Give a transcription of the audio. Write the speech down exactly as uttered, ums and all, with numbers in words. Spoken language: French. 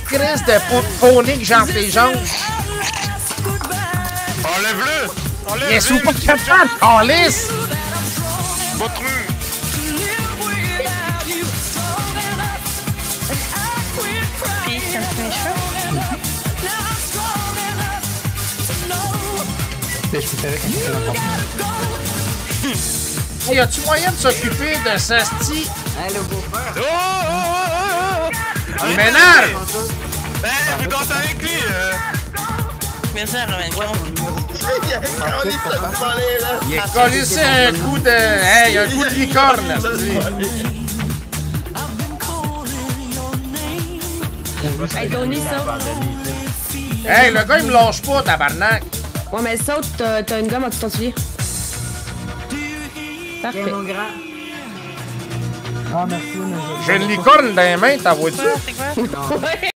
crise de faunique genre tes jambes. Enlève-le! Enlève-le! Ils sont pas capables, en lisse! Mon truc! Puis, ça me fait mes cheveux. Je peux faire avec un Hey, y a-tu moyen de s'occuper de ce sti? Hey, le beau-frère. Oh, oh, oh, oh, oh! Il m'énerve! Ben, je veux danser avec lui! Euh... Mais ça, Romain, Il est collé sur un coup de... Hey, un coup de licorne! Hey, Tony, saute. Hey, le gars, il me lâche pas, tabarnak! Ouais, mais saute, t'as t'as une gomme à tout ton soulier. Parfait. Tiens, mon grand. Ah, merci, mais je... J'ai une licorne dans les mains, t'as vois-tu? c'est quoi? Ouais.